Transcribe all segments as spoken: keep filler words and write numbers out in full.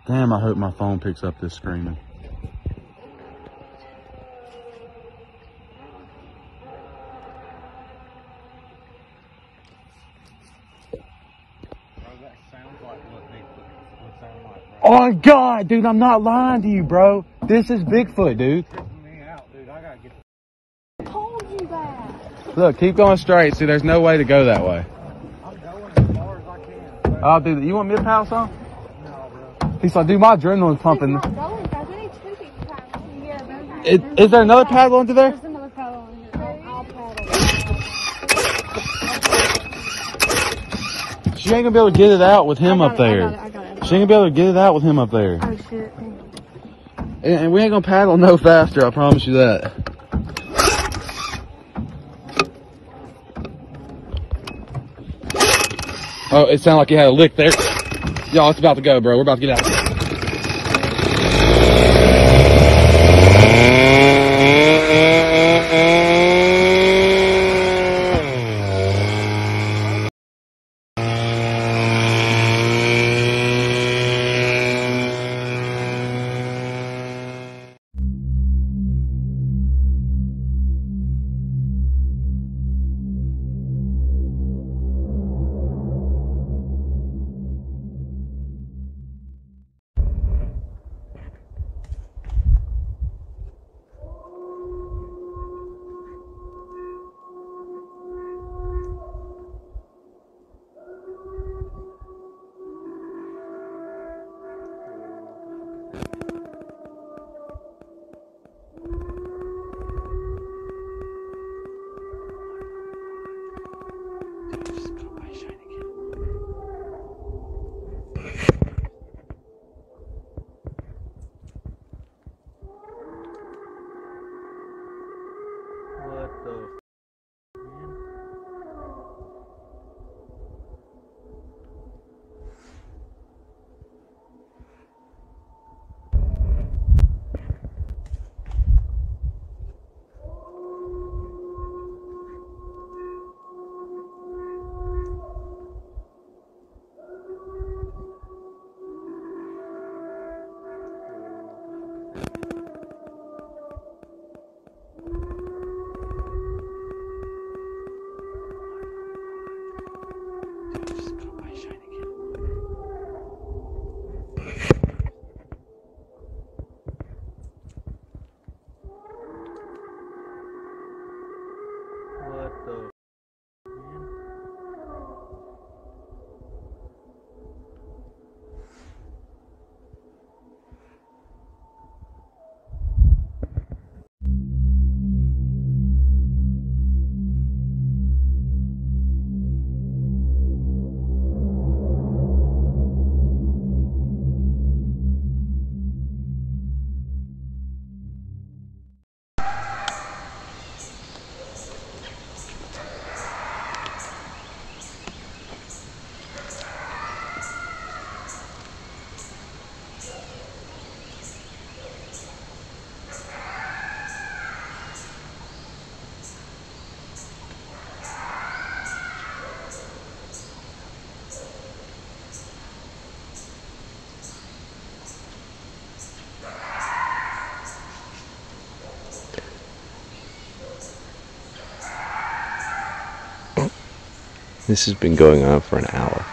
Damn, I hope my phone picks up this screaming. Oh my God, dude, I'm not lying to you, bro. This is Bigfoot, dude. I told you that. Look, keep going straight. See, there's no way to go that way. I'm going as far as I can. Oh, dude, you want me to paddle some? No, bro. He's like, dude, my adrenaline's pumping. It's not going fast. We need two people paddling. Yeah, there's, Is, there's is there another paddle under there? There's another paddle in here. I'll, I'll paddle. She ain't gonna be able to get it out with him I got up it, I there. got it, I got it. She ain't gonna be able to get it out with him up there. Oh, shit. And, and we ain't gonna paddle no faster, I promise you that. Oh, it sounded like you had a lick there. Y'all, it's about to go, bro. We're about to get out. What the? What the? This has been going on for an hour.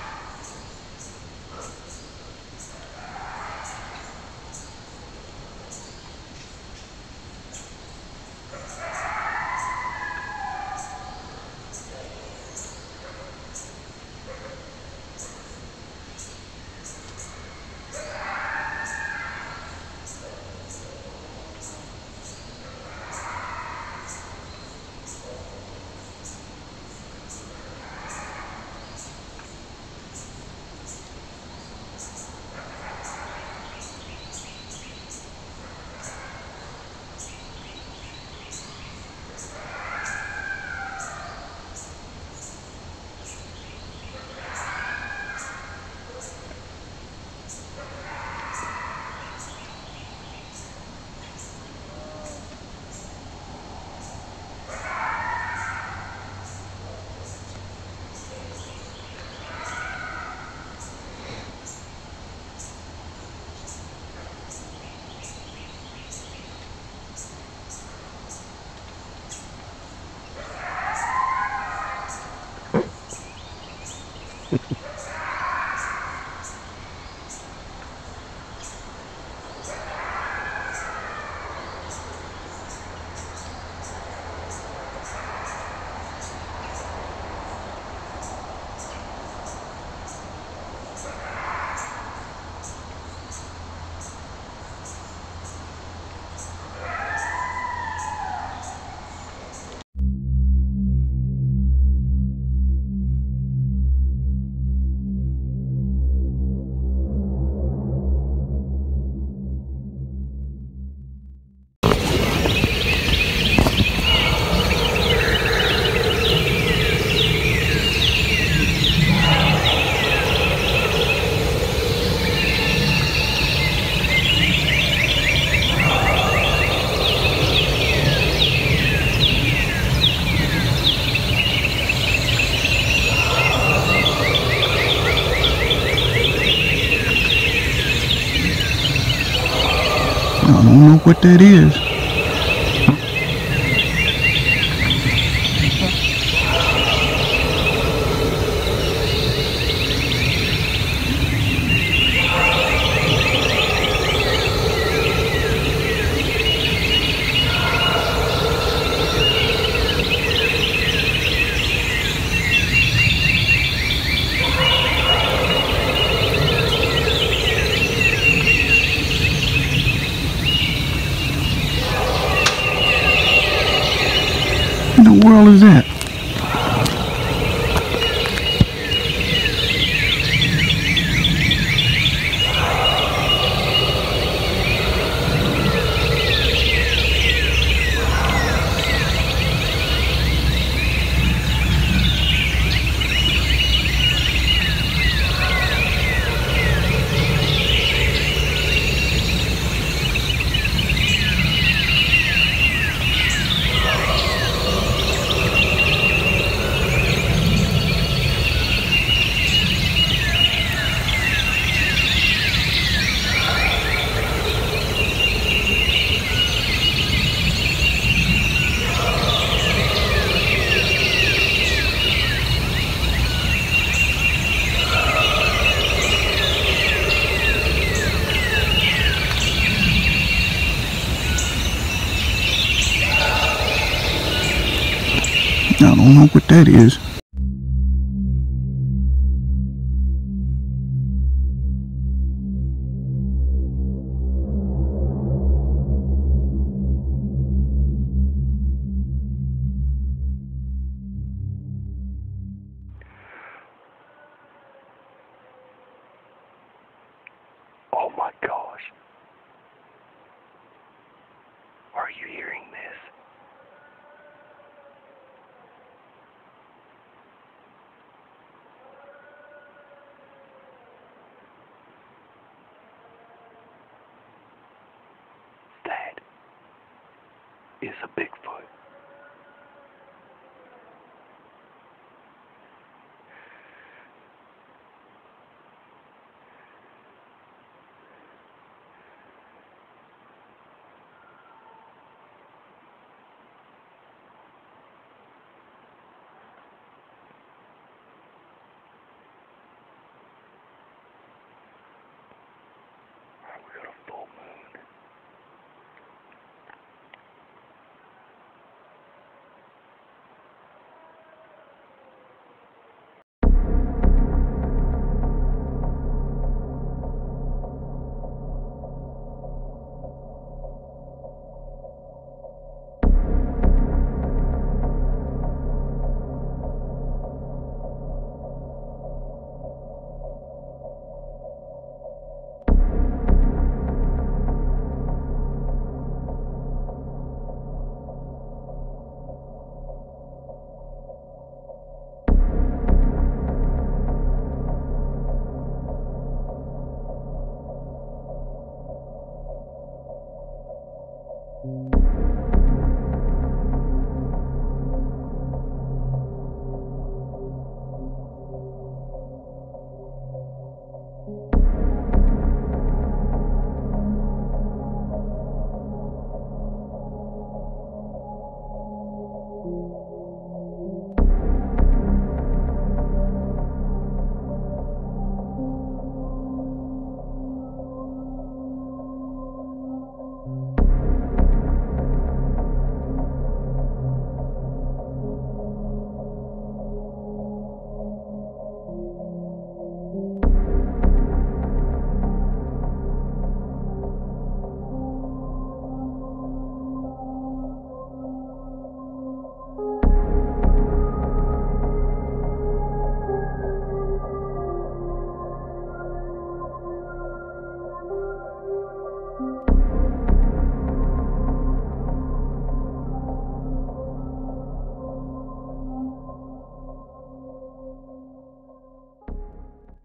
I don't know what that is. What in the world is that? I don't know what that is. Oh my gosh. Are you hearing this? That is a Bigfoot.